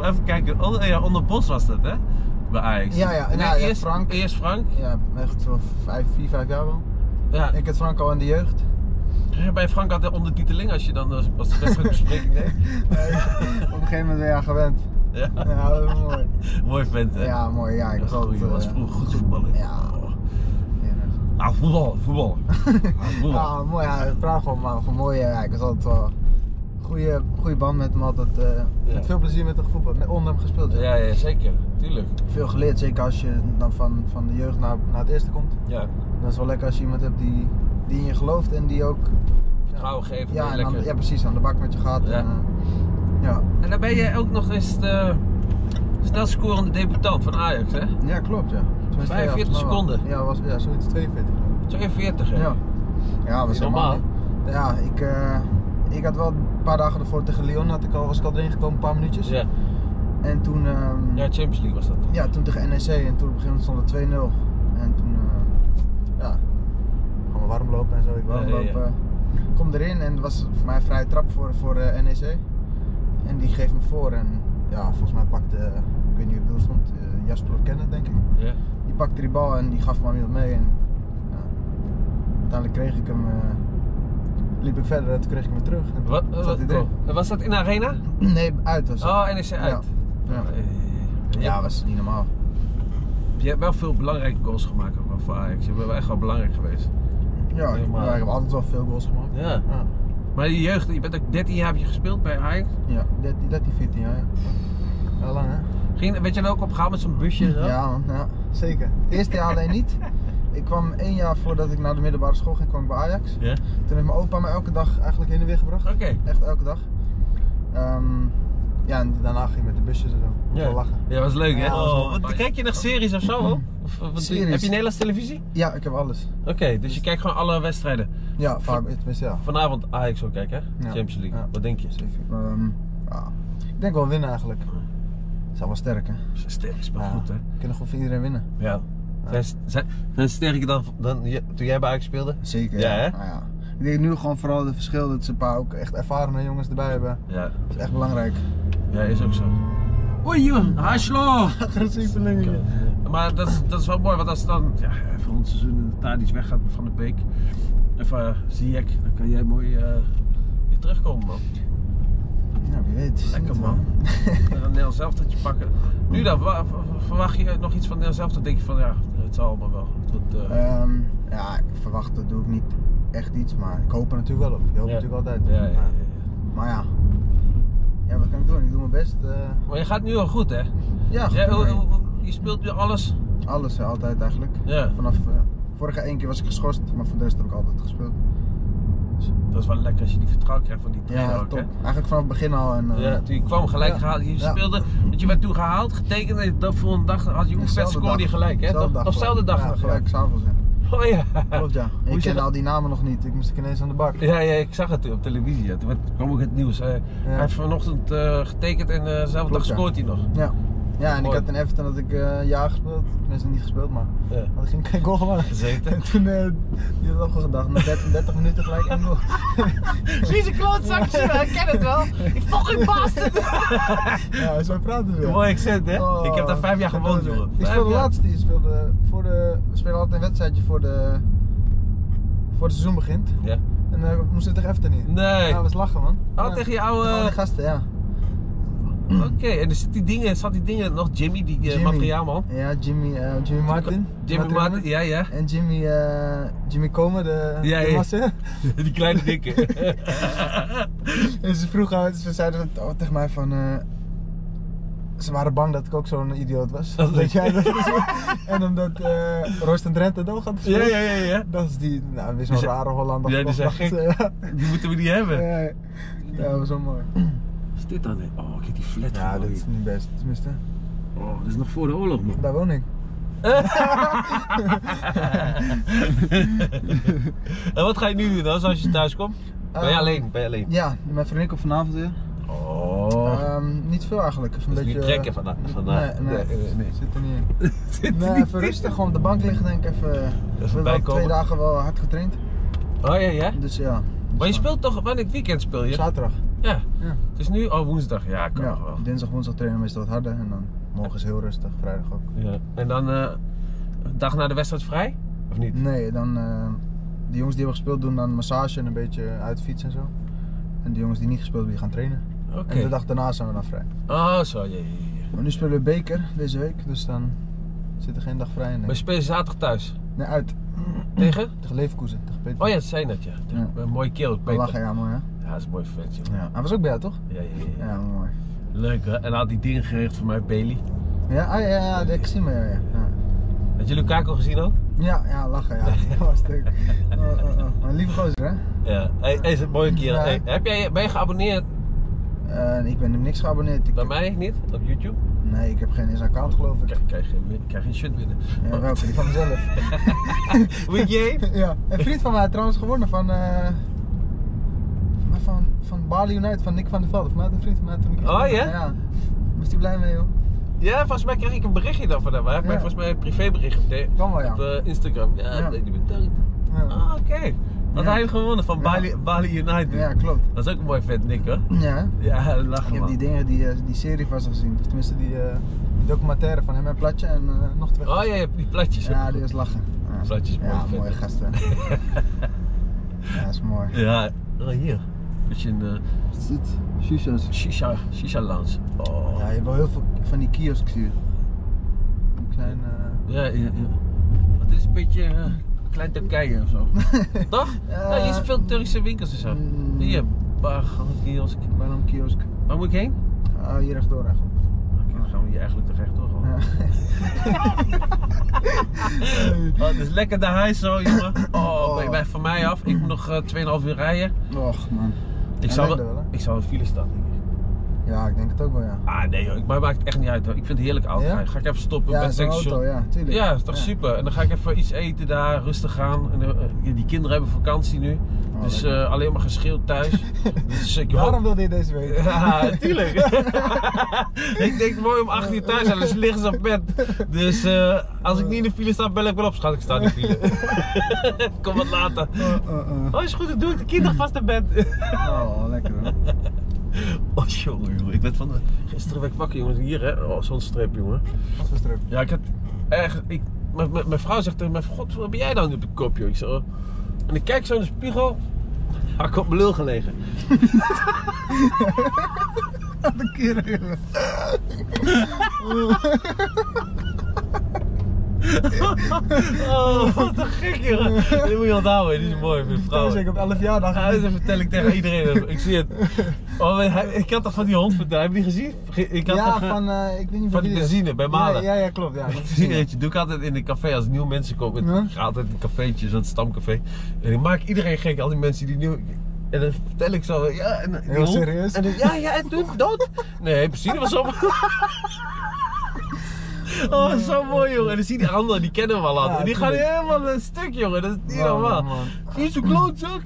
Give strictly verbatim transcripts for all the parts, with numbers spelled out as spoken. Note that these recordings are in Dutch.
even kijken. Onder, ja, onder Bos was dat, hè? Bij Ajax. Ja, ja. Nee, Nou, ja, eerst Frank. Eerst Frank. Ja, echt zo vijf, vier, vijf jaar wel. Ja. Ik had Frank al in de jeugd. Ja, bij Frank had de ondertiteling als je dan als de wedstrijdbespreking deed. Nee, op een gegeven moment ben je aan gewend. Ja. Ja, dat is mooi. Mooi vent, hè? Ja, mooi. Ja, ik was Goeie, altijd... was uh, vroeger goed voetballen. Ja. Ah, voetbal, voetbal. Ah, voetbal. Ja, mooi. Ja, het praat gewoon, maar gewoon mooi. Ja, ik was altijd wel... Goeie, goeie band met hem, altijd uh, Ja. met veel plezier met hem gevoetbald, met onder hem gespeeld. Ja, ja, zeker. Tuurlijk. Veel geleerd, zeker als je dan van, van de jeugd naar, naar het eerste komt. Ja. Dan is het wel lekker als je iemand hebt die, die in je gelooft en die ook... Vertrouwen geven. Ja, en lekker. dan, ja, precies, aan de bak met je gaat. Ja. En, uh, ja. En dan ben je ook nog eens de snelst scorende debutant van Ajax, hè? Ja, klopt, ja. Tenminste, vijfenveertig ja, seconden. Ja, was, ja, zoiets tweeënveertig. tweeënveertig, hè? Ja. Ja, was Niet helemaal normaal. niet. Ja, ik, uh, ik had wel een paar dagen ervoor tegen Lyon, had ik al, was ik al erin gekomen, een paar minuutjes. Ja. En toen... Um, Ja, Champions League was dat. Ja, toen tegen N E C en toen op een gegeven moment stond het twee nul. En toen, uh, ja, gewoon warm lopen en zo. Ik warm Ja, ja, lopen. ja. Kom erin en het was voor mij een vrije trap voor, voor uh, N E C. En die geeft me voor en ja, volgens mij pakte, uh, ik weet niet wie op doel stond, uh, Jasper of Kenneth denk ik. Ja. Die pakte die bal en die gaf me iemand mee. En ja, uiteindelijk kreeg ik hem, uh, liep ik verder en toen kreeg ik hem weer terug. En toen Wat, zat wat, hij erin. cool. Was dat in de arena? Nee, uit was het. Oh, N E C uit. Ja. Ja. Ja, Ja, was niet normaal. Je hebt wel veel belangrijke goals gemaakt ook voor Ajax. Je bent wel echt wel belangrijk geweest. Ja, ik, Helemaal. ja, ik heb altijd wel veel goals gemaakt. Ja. Ja. Maar die jeugd, je bent ook dertien jaar heb je gespeeld bij Ajax. Ja, dertien, dertien, veertien jaar. Ja. Wel lang hè? Ging, weet je er ook opgehaald met zo'n busje en zo? Ja man, ja, zeker. Eerste jaar alleen niet. Ik kwam één jaar voordat ik naar de middelbare school ging, kwam ik bij Ajax. Ja? Toen heeft mijn opa me elke dag eigenlijk heen en weer gebracht. Oké. Echt elke dag. Um, ja, en daarna ging ik met de busjes en zo. Ja. Wel lachen. Ja, was leuk hè? Ja, was Oh, wel- wat, kijk je nog series of zo? Of, of, wat- Series. Heb je Nederlandse televisie? Ja, ik heb alles. Oké, dus je kijkt gewoon alle wedstrijden. Ja, vaak, tenminste ja. Vanavond Ajax ook kijken, hè? Champions League. Ja. Wat denk je? Zeker. Um, ja. Ik denk wel winnen eigenlijk. Dat is wel sterk hè. Ze zijn sterk, is wel Ja. goed hè? We kunnen gewoon voor iedereen winnen. Ja. Zijn, zijn, zijn ze sterker dan, dan je- toen jij bij Ajax speelde? Zeker. Ja, hè? Nou ja. Ik denk nu gewoon vooral het verschil dat ze een paar ook echt ervaren jongens erbij hebben. Ja. Dat is echt belangrijk. Ja, is ook zo. Oei, joh, Haaslo! Agressief verlenging. Maar dat is, dat is wel mooi, want als dan ja, even ons seizoen Tadic weggaat van de Beek, even uh, Ziyech, dan kan jij mooi uh, weer terugkomen, man. Ja, wie weet. Lekker, man. Een Nederlands zelf dat je pakken. Nu dan, wa- verwacht je nog iets van Nederlands zelf? Dan denk je van ja, het zal allemaal wel. Het wordt, uh... Um, ja, ik verwacht dat doe ik niet echt iets, maar ik hoop er natuurlijk wel op. Je hoopt Ja. natuurlijk altijd. Ja, ja, ja, ja. Maar ja. Ja, wat kan ik doen? Ik doe mijn best. Uh, Maar je gaat nu al goed, hè? ja, goed. Jij, hoe- maar hoe- je speelt nu alles. alles, ja, altijd eigenlijk. Ja. Vanaf uh, vorige één keer was ik geschorst, maar voor de rest heb ik altijd gespeeld. Dus, Dat is wel lekker als je die vertrouwen krijgt van die trainer ja, ook, top. hè? Eigenlijk vanaf het begin al. En, uh, Ja, toen je kwam gelijk ja. gehaald, je Ja. speelde, want je werd toen gehaald, getekend en de volgende dag had je oefenwedstrijd, dezelfde scoorde je dag. gelijk, hè? Dezelfde Of dag dezelfde dag ja, nog, gelijk s'avonds. Ja. Oh ja. Klopt ja. Hoe Ik is ken dat? al die namen nog niet, ik moest ik ineens aan de bak. Ja, ja, ik zag het toen op televisie, ja. Toen werd- kwam ook het nieuws. Hij, hij heeft vanochtend uh, getekend en uh, dezelfde dag ja. scoort hij nog. Ja. Ja, en Mooi. ik had in Everton dat ik uh, een jaar gespeeld, tenminste niet gespeeld, maar Ja. had ik geen, geen goal gemaakt. Gezeten. En toen, uh, die had opgedacht, na dertig, dertig minuten gelijk één goal. Wie is een klootzakje? Ik ken het wel. Die fucking bastard. Ja, zo praten ze. Mooi accent, hè? Oh, ik heb daar vijf jaar gewoond, geweldig. jongen. Ik Vijf speelde jaar. laatst, die speelde voor de, we spelen altijd een wedstrijdje voor de, voor het seizoen begint. Ja. En uh, we moesten tegen Everton hier. Nee. Ja, dat was lachen man. Oh, Ja. tegen je Gewoon die oude... gasten, ja. Oké, en er zitten die dingen, zat die dingen nog, Jimmy, die uh, Jimmy. materiaalman. Ja, Jimmy, uh, Jimmy Martin. Jimmy Martin, ja, ja. En Jimmy, uh, Jimmy Komen, de, Ja, de ja. massa. Die kleine dikke. En ze vroegen, ze zeiden oh, tegen mij van... Uh, ze waren bang dat ik ook zo'n idioot was. Dat Dat is- jij dat en omdat uh, Royce en Drenthe doog had Ja, gespeeld. ja, ja, ja. Dat is die, nou, weer zo'n Die zijn- rare Hollander. Ja, die zijn dacht, gek. uh, ja. Die moeten we niet hebben. Ja, ja. Ja, dat was wel mooi. Wat is dit dan? Oh, kijk die flat Ja, van dat man. is niet best. Tenminste, Oh, dat is nog voor de oorlog, man. daar woon ik. En wat ga je nu doen dan, als je thuis komt? Ben je Uh, alleen? Ben je alleen? Ja, mijn vriendin komt vanavond weer. Oh. Um, niet veel eigenlijk. Even een Dat is beetje, niet trekken vandaag. vandaag. Nee, nee, nee, nee, nee. zit er niet in. Zit er Nee, niet even in. rustig, gewoon op de bank liggen denk ik even. We hebben wel bijkomen. twee dagen wel hard getraind. Oh ja, ja. Dus ja. Maar je speelt toch, wanneer het weekend speel je? Zaterdag. Ja. Ja. Het is nu oh, woensdag. Ja, kan Ja, nog wel. dinsdag, woensdag trainen we meestal wat harder en dan morgen is heel rustig, vrijdag ook. Ja. En dan uh, een dag na de wedstrijd vrij? Of niet? Nee, dan uh, de jongens die hebben gespeeld doen dan massage en een beetje uitfietsen en zo. En de jongens die niet gespeeld hebben, die gaan trainen. Oké. En de dag daarna zijn we dan vrij. Oh, zo, ja, ja, ja. Maar nu spelen we beker deze week, dus dan zit er geen dag vrij in. Maar je speelt zaterdag thuis? Nee, uit. Tegen? Tegen Leverkusen, tegen Peter. Oh ja, dat zei je net, ja. Ja. Een mooie kerel, Wel Peter. lachen, ja, mooi hè? Ja, dat is een mooi vent, joh. Ja. Hij was ook bij jou, toch? Ja, ja, ja. Ja, mooi. Leuk, hè? En hij had die dingen geregeld voor mij, Bailey. Ja, ah, ja, ja, dat heb ik gezien, maar ja, ja. Ja, Had je Lukaku gezien ook? ja, ja lachen, ja. Dat was leuk. Oh, oh, oh. Een lieve gozer, hè? Ja. Hey, hey, is het een mooie kerel. Ja. Hey, heb jij, ben je geabonneerd Uh, ik ben hem niks geabonneerd. Ik bij heb- mij niet? Op YouTube? Nee, ik heb geen eens account, geloof ik. Ik krijg geen, ik krijg geen shit binnen. Ja, welke? Die van mezelf. Weet je? Ja, een vriend van mij had trouwens gewonnen van, uh, van, van, van Bali United, van Nick van der Velde. Van mij had een vriend van mij toen ik iets Oh, gewonnen. ja? Ja. Was hij blij mee, joh? Ja, volgens mij kreeg ik een berichtje dan van hem. Hij heeft mij Ja. volgens mij een privébericht op, de, Kan wel, ja. op uh, Instagram. Ja, Ja. nee, die bedankt. Ja. Ah, oké. Dat Ja. hij heeft gewonnen van Ja. Bali, Bali United. Ja, klopt. Dat is ook een mooi vet, Nick, hoor. Ja, Ja, ik lachen, heb man. die dingen, die, uh, die serie vast gezien. Of tenminste die, uh, die documentaire van hem en Platje en uh, nog twee Oh gasten. ja, je hebt die platjes. Ja, die was lachen. Ja. Platje is mooi, Ja, vet. mooie gasten. Ja, dat is mooi. Ja, oh, hier. Beetje een uh, Zit, shisha's. shisha, shisha lounge. Oh. Ja, je hebt wel heel veel van die kiosks hier. Een klein... Uh... Ja, ja, ja. Maar dit is een beetje uh, klein Turkije of zo. Toch? Ja. Ja, hier zijn veel Turkse winkels en zo. Mm. Hier, bar, kiosk. Waarom kiosk? Waar moet ik heen? Ah, hier rechtdoor eigenlijk. Oké, dan gaan we hier eigenlijk terecht toch? Ja. Oh, het is lekker de huis zo, jongen. Oh, bij, bij, van mij af. Ik moet nog uh, twee komma vijf uur rijden. Och man. Ik Ja, zou, leuk wel, wel, hè? ik zou een file staan, denk ik. Ja, ik denk het ook wel, ja. Ah nee, joh, ik- mij maakt het echt niet uit hoor. Ik vind het heerlijk auto Ja? rijden. Ga ik even stoppen Ja, bij het zo'n tankstation. auto, ja, tuurlijk. Ja, dat is toch Ja. super. En dan ga ik even iets eten daar, rustig gaan. En, uh, die kinderen hebben vakantie nu. Oh, dus lekker. uh, alleen maar geschreeuwd thuis. Dus ik hoop... Waarom wilde je deze weten? Ja, tuurlijk. Ik denk mooi om acht uur thuis zijn, dus liggen ze op bed. Dus uh, als ik niet in de file sta, bel ik wel op. Schat, ik sta in de file. Kom wat later. Oh, oh, oh. Oh, is goed, ik doe het. De kinderen vast in bed. Oh, lekker hoor. Oh, jongen, jongen. Ik werd van de... Gisteren werd ik wakker, jongens. Hier, hè. Oh, zo'n streep, jongen. Wat voor strip? Ja, ik had echt... Ik, mijn, mijn- mijn vrouw zegt tegen me, god, wat ben jij nou op de kop, joh? Ik zeg, oh. En ik kijk zo in de spiegel. Had ik op mijn lul gelegen. Wat een keer, jongen. Oh, wat een gek, jongen. Die moet je onthouden, die is mooi voor vrouwen. Thuis, ik op elf jaar dag. Ja, dat vertel ik tegen iedereen. Ik zie het. Oh, hij- ik had toch van die hond verteld, heb je die gezien? Ik had Ja, toch, eh, van, uh, ik weet niet van wie die is. benzine bij Malen. Ja, ja, ja, klopt. Ja, dat is Zie je, weet je, doe ik altijd in een café als nieuwe mensen komen. Ja. Ik ga altijd in een cafeetje, zo'n stamcafé. En ik maak iedereen gek, al die mensen die nieuw. En dan vertel ik zo, ja, en die Heel hond- serieus? En dan, ja, ja, en toen dood? Nee, benzine was op. Oh, zo mooi, jongen. En dan zie je die anderen, die kennen we al aan. Ja, En die gaan tuurlijk. helemaal een stuk, jongen. Dat is niet Man, normaal. man, man. Vies zo'n klootzak.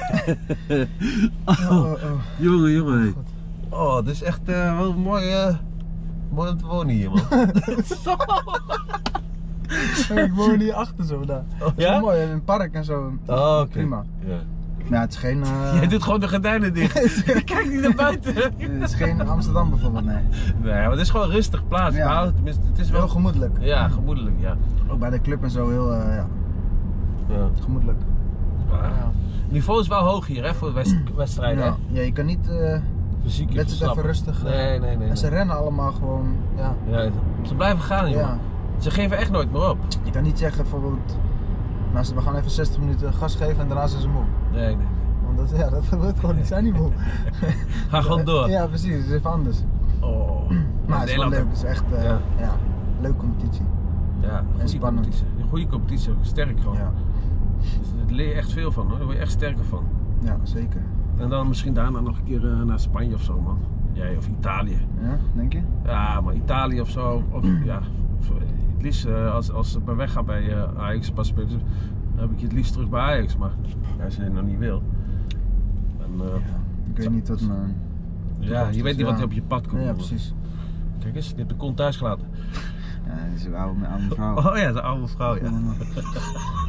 Oh, oh, oh. Jongen, jongen. Oh, het is echt uh, wel mooi, uh, mooi om te wonen hier, man. Zo. Hey, ik woon hier achter zo daar. Oh, Dat is ja? wel mooi, in een park en zo. Oh, oké. Prima. Ja. Maar ja, het is geen... Uh, Jij doet gewoon de gordijnen dicht. Kijk niet naar buiten. het is geen Amsterdam bijvoorbeeld, nee. Nee, maar het is gewoon een rustig plaats. Ja. Nou, tenminste, het is wel Heel gemoedelijk. Ja, gemoedelijk, ja. Ook bij de club en zo heel, uh, ja, Ja. gemoedelijk. Ja. Niveau is wel hoog hier, hè, voor west wedstrijden. Ja, ja, je kan niet uh, Fysiek net het even rustig. uh, Nee, nee, nee. En ze nee. rennen allemaal gewoon, ja. Ja, ze blijven gaan, jongen. Ja. Ze geven echt nooit meer op. Je kan niet zeggen bijvoorbeeld, nou, ze- we gaan even zestig minuten gas geven en daarna zijn ze moe. Nee, nee, nee. Want dat, ja, dat wordt gewoon, die zijn niet moe. Ga gewoon door. Ja, precies, het is even anders. Oh. Maar het is wel leuk, het is echt, uh, Ja. ja, leuke competitie. Ja, goede spannend. competitie. Een goede competitie, ook sterk gewoon. Ja, Dus daar leer je echt veel van, hoor. Daar word je echt sterker van. ja, zeker. En dan misschien daarna nog een keer uh, naar Spanje of zo, man. Jij of Italië. Ja, denk je? Ja, maar Italië of zo. Of ja, of, uh, het liefst uh, als, als ze bij weg gaan bij uh, Ajax pas spelen, dan heb ik je het liefst terug bij Ajax. Maar ja, als je het nog niet wil. Dan, uh, Ja, ik weet niet wat mijn... ja, je weet niet ja. wat er op je pad komt. Ja, jongen. precies. Kijk eens, die hebt de kont thuis gelaten. Ja, dat is een oude, oude vrouw. Oh ja, de oude vrouw, ja.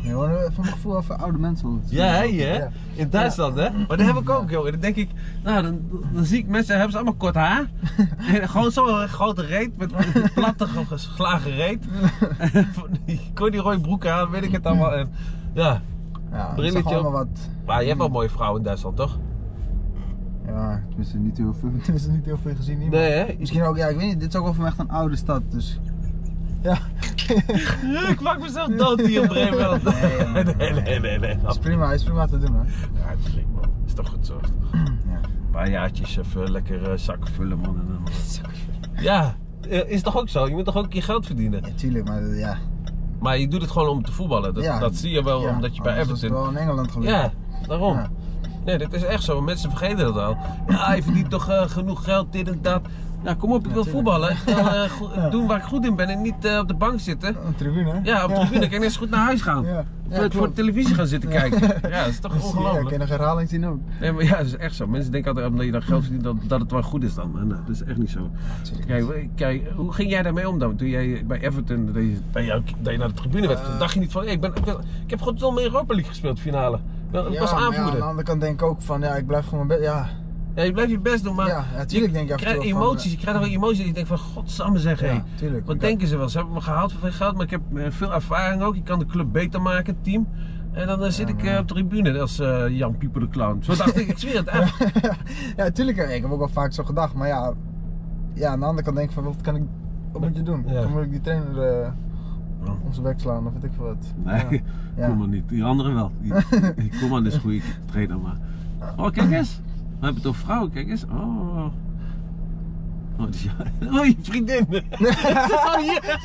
Nee, hoor, van mijn gevoel even oude mensen. Ja, hè? hè? Ja. In Duitsland, hè? Maar dat heb ik ook, jongen. Dan denk ik, nou, dan, dan zie ik mensen, hebben ze allemaal kort haar. En gewoon zo'n grote reet, met een platte geslagen reet. Die corduroy broek aan, weet ik het allemaal. En, ja, Ja, brilletje op. wat... Maar je hebt wel mooie vrouwen in Duitsland, toch? Ja, tenminste niet heel veel, tenminste niet heel veel gezien. Niet, Nee, hè? Misschien ook, ja, ik weet niet, dit is ook wel voor mij echt een oude stad, dus... Ja. Ik maak mezelf dood hier in Bremen. Nee, nee, nee, nee, nee. nee. Is prima, is prima te doen, man. Ja, natuurlijk, man. Is toch goed zo. Ja. Een paar jaartjes even lekker uh, zakken vullen, man. En, dan... Ja, is toch ook zo? Je moet toch ook een keer geld verdienen? Ja, tuurlijk, maar ja. Maar je doet het gewoon om te voetballen. Dat, ja, dat zie je wel ja, omdat je bij Everton... Dat is wel in Engeland gelukt. Ja, daarom. Ja. Nee, dit is echt zo. Mensen vergeten dat al. Ja, je verdient toch uh, genoeg geld, dit en dat. Nou, kom op, ik wil voetballen. Ik wil uh, go- Ja. doen waar ik goed in ben en niet uh, op de bank zitten. Een tribune, hè? Ja, op de tribune. Ik kan eens goed naar huis gaan. Ja. Ja, voor, voor klopt. de televisie gaan zitten kijken. Ja, dat is toch Ja, ik ongelooflijk. kan nog herhaling zien ook. Nee, maar ja, dat is echt zo. Mensen denken altijd omdat je dan geld verdient dat, dat het wel goed is dan. Maar nou, dat is echt niet zo. Kijk, kijk, hoe ging jij daarmee om dan? Toen jij bij Everton, dat je, dat je, dat je naar de tribune werd, Uh, dacht je niet van, hey, ik, ben, ik, ben, ik heb gewoon wel meer Europa League gespeeld, finale. Ik Ja, was maar ja, aanvoerder. aan de andere kant denk ik ook van, ja, ik blijf gewoon mijn best, ja. Ja, je blijft je best doen, maar Ja, ja, tuurlijk je denk ik af en krijgt toe van, emoties, je krijgt wel emoties. Je denkt van, godsamme zeg, hé. Ja, tuurlijk. Wat Ik denken ze wel? Ze hebben me gehaald voor veel geld, maar ik heb eh, veel ervaring ook. Ik kan de club beter maken, het team. En dan uh, zit Ja, ik maar- uh, op de tribune als uh, Jan Pieper de Clown. Zo dacht ik, ik zweer het echt. Ja, tuurlijk, ik heb ook wel vaak zo gedacht, maar ja, ja aan de andere kant denk ik van, wat kan ik, wat moet je doen? Ja. Dan moet ik die trainer uh, Ja. om zijn bek slaan of weet ik veel wat. Nee, Ja. Ja. Koeman niet. Die anderen wel. Die, die Koeman is een goede trainer, maar... Oh, kijk eens. We hebben het over vrouwen, kijk eens. Oh. Oh, die, oh je vriendin. Oh, hier.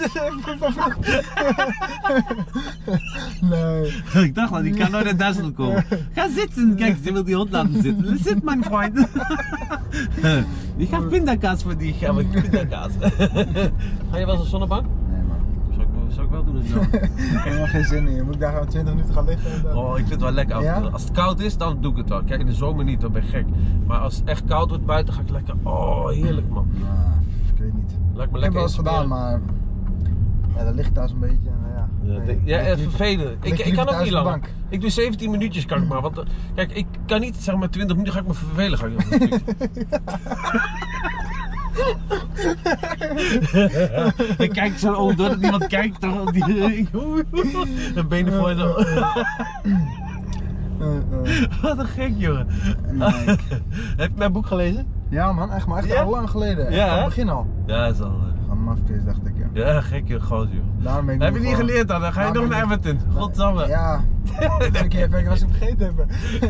Nee. Ik dacht al, die kan nooit uit Duitsland komen. Ga zitten. Kijk, ze wil die hond laten zitten. Zit, mijn vriend. Ik heb pindakaas voor die. Ja, maar ik pindakaas. Ga je wel eens op zonnebank? Nee man. Zou ik, zou ik wel doen als zo. Ik heb helemaal geen zin in. Moet ik daar gewoon twintig minuten gaan liggen? En dan... Oh, ik vind het wel lekker. Ja? Als het koud is, dan doe ik het wel. Kijk, in de zomer niet, dan ben ik gek. Maar als het echt koud wordt buiten, ga ik lekker. Oh, heerlijk man. Nou, ik weet niet. Laat me Ik heb lekker wel eens gedaan, inspireren. maar ja, dan ligt daar zo'n beetje. En, ja, Ja, nee, de- ja, ligt eh, liever- vervelend. Ik, ligt ik liever kan ook thuis niet op de langer. bank. Ik doe zeventien minuutjes kan ik maar. Want, eh, kijk, ik kan niet zeg maar twintig minuten ga ik me vervelen. Ga ik ik kijk zo om doordat niemand kijkt. Toch, die, de benen voor je zo. Uh, uh, Wat een gek, jongen. nee. Heb je mijn boek gelezen? Ja man, echt maar echt Ja? al lang geleden. Echt Ja, van hè? het begin al. Ja, dat is al. eh, Van mafkees dacht ik ja. Ja, gek, joh, groot, joh. Daarom ben ik Heb nu je niet gewoon- geleerd dan? Dan ga je Daarom nog naar ben ik- Everton. Godsamme. Ja, een keer ben ik was ik vergeten hebben.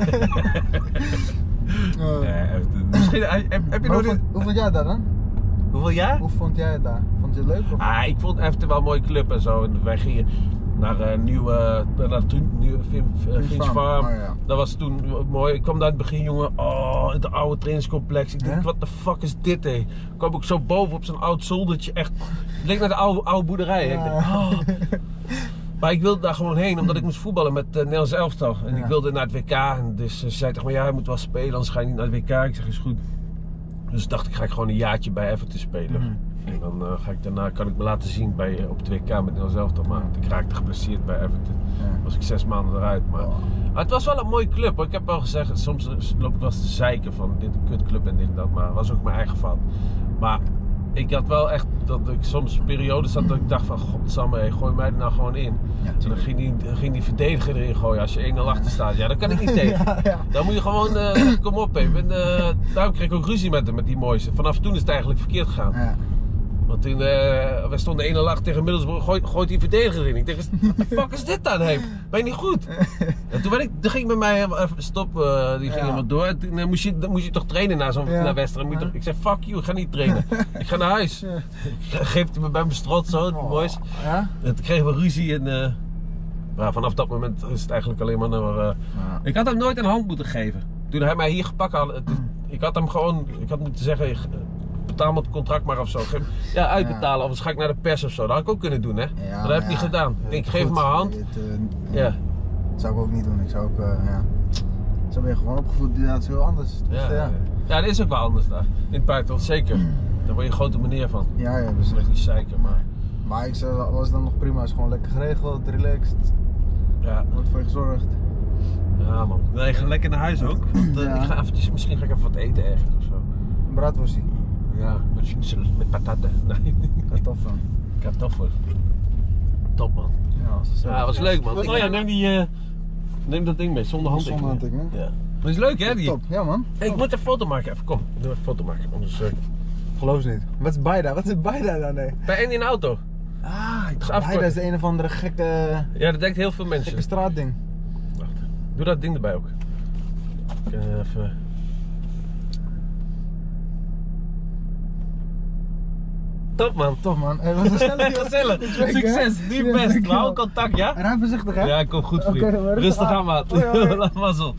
Uh, Ja, Everton. Misschien, heb, heb je maar nog hoe, niet... vond, hoe vond jij dat dan? Hoeveel jaar? Hoe vond jij het daar? Vond je het leuk? Of? Ah, ik vond Everton wel een mooie club en zo. En wij gingen naar een nieuwe, naar de nieuwe Finch Farm. Farm. Oh, ja. Dat was toen mooi. Ik kwam daar in het begin, jongen. Oh, het oude trainingscomplex. Ik denk, Ja? wat de fuck is dit, hé? Ik kwam ook zo boven op zo'n oud zoldertje. Echt, het leek naar de oude, oude boerderij. hè. Ik denk, oh. Maar ik wilde daar gewoon heen, omdat ik moest voetballen met uh, Nederlands elftal. En Ja. ik wilde naar het W K. En dus uh, ze zei tegen me, ja, je moet wel spelen, anders ga je niet naar het W K. Ik zeg, is goed. Dus dacht ik, ga ik gewoon een jaartje bij Everton spelen. Mhm. En dan uh, ga ik daarna, kan ik me laten zien bij, uh, op het W K met Nederlands elftal. Maar ik raakte geblesseerd bij Everton. Ja. Was ik zes maanden eruit. Maar, Oh. maar het was wel een mooie club hoor. Ik heb wel gezegd, soms loop ik wel eens te zeiken van dit een kutclub en dit en dat. Maar het was ook mijn eigen fout. Maar ik had wel echt dat ik soms periodes had dat ik dacht van godsamme, hey, gooi mij er nou gewoon in. Ja, en dan ging die, ging die verdediger erin gooien als je één nul achter staat. Ja, dat kan ik niet tegen. Ja, ja. Dan moet je gewoon, uh, zeggen, kom op, ik ben, uh, daarom kreeg ik ook ruzie met hem, met die mooiste. Vanaf toen is het eigenlijk verkeerd gegaan. Ja. Want toen, uh, we stonden één nul achter tegen Middlesbrough, gooit, gooit die verdediger erin. Ik denk, wat de fuck is dit dan? Hey, ben je niet goed? En toen, ben ik, toen ging met mij even stop, uh, die ging Ja. helemaal door. En toen uh, moest, je, dan moest je toch trainen na zo'n Ja. na wedstrijd. Moet je toch, ik zei, fuck you, ik ga niet trainen. Ik ga naar huis. Ja. Geeft hij me bij mijn strot zo, die Oh. boys. Ja? En toen kregen we ruzie en uh, ja, vanaf dat moment is het eigenlijk alleen maar naar... Uh, Ja. ik had hem nooit een hand moeten geven. Toen hij mij hier gepakt had, het, ik had hem gewoon, ik had moeten zeggen, betaal me het contract maar of zo. Geef- Ja, uitbetalen, of anders ga ik naar de pers of zo. Dat had ik ook kunnen doen, hè. Ja, maar maar dat heb ik ja, niet gedaan. Ik denk, goed, geef hem maar een hand. Het, uh, Ja. Dat zou ik ook niet doen. Ik zou ook, uh, ja. Zo ben je gewoon opgevoed, ja, het is heel anders. Dus, Ja, ja. ja. ja, dat is ook wel anders daar. In het buitenland, zeker. Daar word je een grote meneer van. Ja, ja, Dat dus is echt niet zeiken, maar... Maar ik zeg, alles dan nog prima, is gewoon lekker geregeld, relaxed. Ja. Wordt voor je gezorgd. Ja man. Nee, ga lekker naar huis ook. Want uh, Ja. ik ga eventjes, misschien ga ik even wat eten ergens of zo. Een braadworstje. Ja, met schnitzel, met patatten. Nee, Kartoffel. kartoffel. Top man. Ja, dat is Ja, was leuk man. Oh ja, neem die, uh, neem dat ding mee, zonder handtekening. Zonder handtekening. Ja. Maar is leuk hè die? Top, ja man. Hey, ik moet een foto maken even, kom. Ik doe even een foto maken, anders... Uh... Geloof ze niet. Wat is Baida? Wat is Baida dan? Nee. Bij één in de auto. Ah, ik dacht afkorten. Baida is een of andere gekke, Ja, dat denkt heel veel mensen. gekke straatding. Wacht, doe dat ding erbij ook. Ik, uh, even... Top man. Tof man. Hey, wat gezellig. joh. Gezellig. Goed werk, hè? Succes. Nu Ja, best. We dankjewel. houden contact, ja? En rij voorzichtig hè? Ja, kom goed vriend. Oké, dan maar rustig Rustig aan. aan maat. Hoi, hoi. Laat mazzel.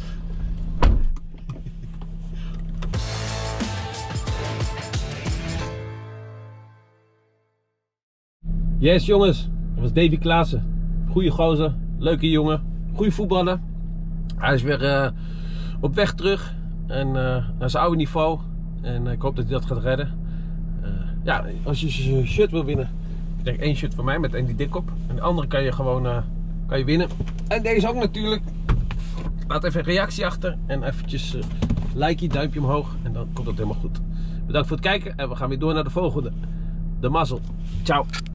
Yes jongens, dat was Davy Klaassen. Goeie gozer, leuke jongen, goede voetballer. Hij is weer uh, op weg terug en uh, naar zijn oude niveau. En uh, ik hoop dat hij dat gaat redden. Uh, ja, als je je shirt wil winnen, ik denk één shirt voor mij met één die dik op. En de andere kan je gewoon uh, kan je winnen. En deze ook natuurlijk. Laat even een reactie achter en eventjes uh, like, duimpje omhoog en dan komt dat helemaal goed. Bedankt voor het kijken en we gaan weer door naar de volgende. De mazzel. Ciao.